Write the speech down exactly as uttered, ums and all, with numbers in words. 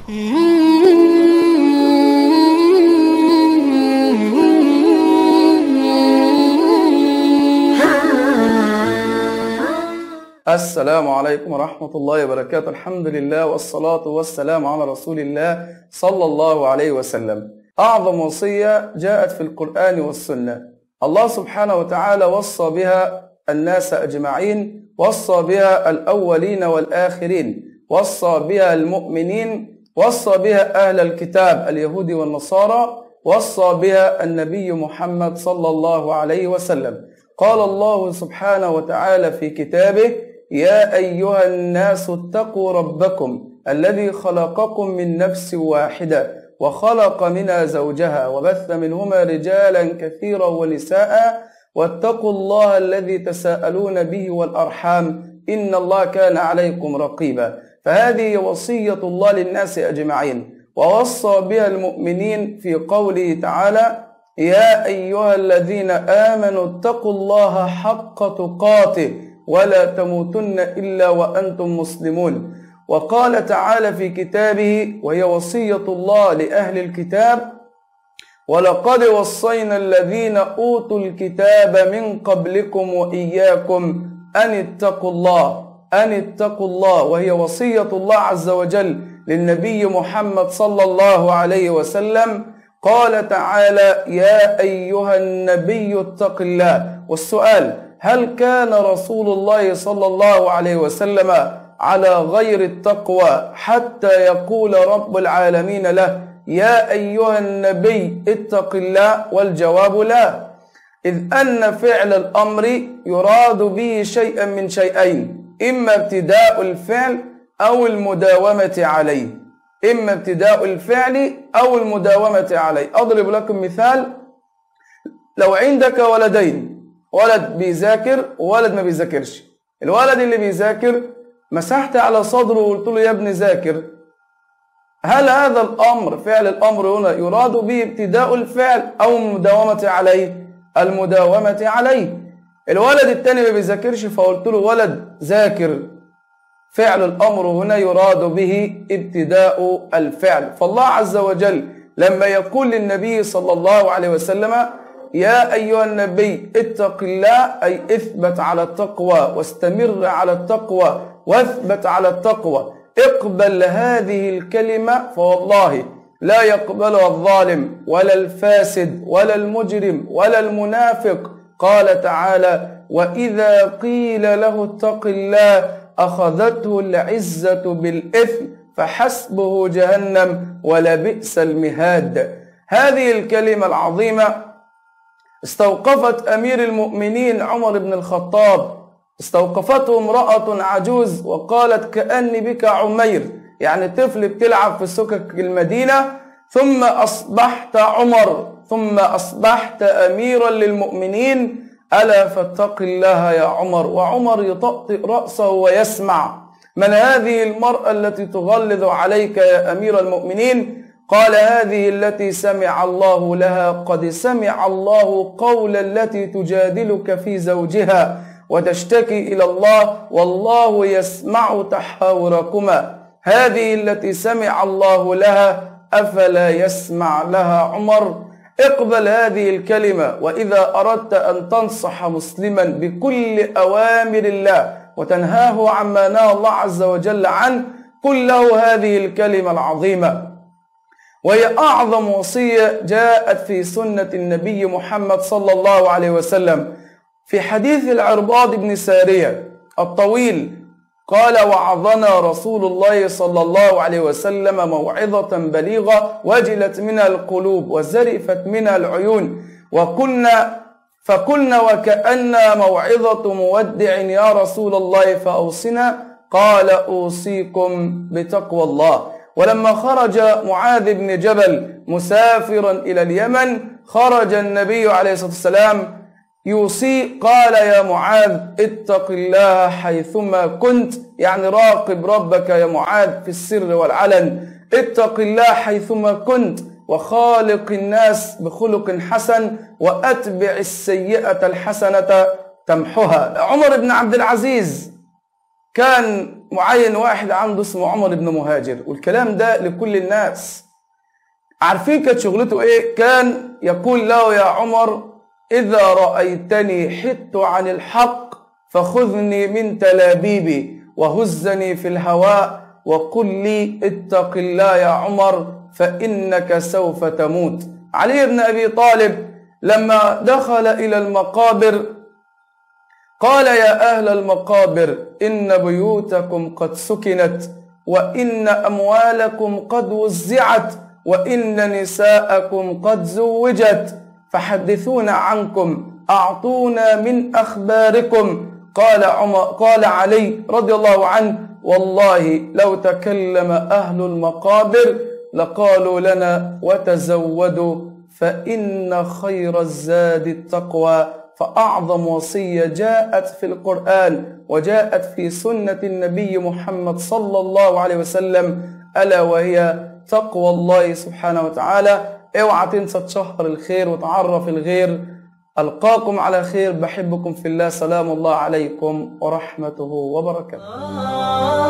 السلام عليكم ورحمة الله وبركاته. الحمد لله والصلاة والسلام على رسول الله صلى الله عليه وسلم. أعظم وصية جاءت في القرآن والسنة، الله سبحانه وتعالى وصى بها الناس أجمعين، وصى بها الأولين والآخرين، وصى بها المؤمنين، وصى بها أهل الكتاب اليهود والنصارى، وصى بها النبي محمد صلى الله عليه وسلم. قال الله سبحانه وتعالى في كتابه: يا أيها الناس اتقوا ربكم الذي خلقكم من نفس واحدة وخلق منها زوجها وبث منهما رجالا كثيرا ونساء واتقوا الله الذي تساءلون به والأرحام إن الله كان عليكم رقيبا. فهذه وصية الله للناس أجمعين، ووصى بها المؤمنين في قوله تعالى: يا أيها الذين آمنوا اتقوا الله حق تقاته ولا تموتن إلا وأنتم مسلمون. وقال تعالى في كتابه، وهي وصية الله لأهل الكتاب: ولقد وصينا الذين أوتوا الكتاب من قبلكم وإياكم أن اتقوا الله أن اتقوا الله وهي وصية الله عز وجل للنبي محمد صلى الله عليه وسلم. قال تعالى: يا أيها النبي اتق الله. والسؤال: هل كان رسول الله صلى الله عليه وسلم على غير التقوى حتى يقول رب العالمين له: يا أيها النبي اتق الله؟ والجواب لا، إذ أن فعل الأمر يراد به شيئا من شيئين: إما ابتداء الفعل أو المداومة عليه إما ابتداء الفعل أو المداومة عليه. أضرب لكم مثال: لو عندك ولدين، ولد بيذاكر وولد ما بيذاكرش، الولد اللي بيذاكر مسحت على صدره وقلت له: يا ابني ذاكر، هل هذا الأمر فعل الأمر هنا يراد به ابتداء الفعل أو المداومة عليه؟ المداومة عليه. الولد الثاني ما بيذاكرش فقلت له: ولد ذاكر، فعل الأمر هنا يراد به ابتداء الفعل. فالله عز وجل لما يقول للنبي صلى الله عليه وسلم: يا أيها النبي اتق الله، أي اثبت على التقوى واستمر على التقوى واثبت على التقوى، اقبل هذه الكلمة، فوالله لا يقبلها الظالم ولا الفاسد ولا المجرم ولا المنافق. قال تعالى: وإذا قيل له اتق الله أخذته العزة بالإثم فحسبه جهنم ولبئس المهاد. هذه الكلمة العظيمة استوقفت أمير المؤمنين عمر بن الخطاب، استوقفته امرأة عجوز وقالت: كأني بك عمير، يعني طفل بتلعب في سكك المدينة، ثم أصبحت عمر، ثم أصبحت أميرا للمؤمنين، ألا فاتق الله يا عمر. وعمر يطأطئ رأسه ويسمع: من هذه المرأة التي تغلظ عليك يا أمير المؤمنين؟ قال: هذه التي سمع الله لها، قد سمع الله قول التي تجادلك في زوجها وتشتكي إلى الله والله يسمع تحاوركما. هذه التي سمع الله لها، أفلا يسمع لها عمر؟ اقبل هذه الكلمة، وإذا أردت أن تنصح مسلما بكل أوامر الله وتنهاه عما نهى الله عز وجل عنه، قل له هذه الكلمة العظيمة. وهي أعظم وصية جاءت في سنة النبي محمد صلى الله عليه وسلم. في حديث العرباض بن سارية الطويل قال: وعظنا رسول الله صلى الله عليه وسلم موعظة بليغة وجلت منها القلوب وزرفت منها العيون، وكنا فقلنا: وكأنها موعظة مودع يا رسول الله فأوصنا. قال: أوصيكم بتقوى الله. ولما خرج معاذ بن جبل مسافرا إلى اليمن، خرج النبي عليه الصلاة والسلام يوصي، قال: يا معاذ اتق الله حيثما كنت، يعني راقب ربك يا معاذ في السر والعلن، اتق الله حيثما كنت، وخالق الناس بخلق حسن، وأتبع السيئة الحسنة تمحها. عمر بن عبد العزيز كان معين واحد عنده اسمه عمر بن مهاجر، والكلام ده لكل الناس. عارفين كانت شغلته ايه؟ كان يقول له يا عمر إذا رأيتني حدت عن الحق فخذني من تلابيبي وهزني في الهواء وقل لي اتق الله يا عمر فإنك سوف تموت. علي بن أبي طالب لما دخل إلى المقابر قال يا أهل المقابر إن بيوتكم قد سكنت وإن أموالكم قد وزعت وإن نساءكم قد زوجت فحدثونا عنكم أعطونا من أخباركم. قال عمر قال علي رضي الله عنه والله لو تكلم أهل المقابر لقالوا لنا وتزودوا فإن خير الزاد التقوى. فأعظم وصية جاءت في القرآن وجاءت في سنة النبي محمد صلى الله عليه وسلم ألا وهي تقوى الله سبحانه وتعالى. اوعى تنسى تشهر الخير وتعرف الغير. ألقاكم على خير، بحبكم في الله، سلام الله عليكم ورحمته وبركاته.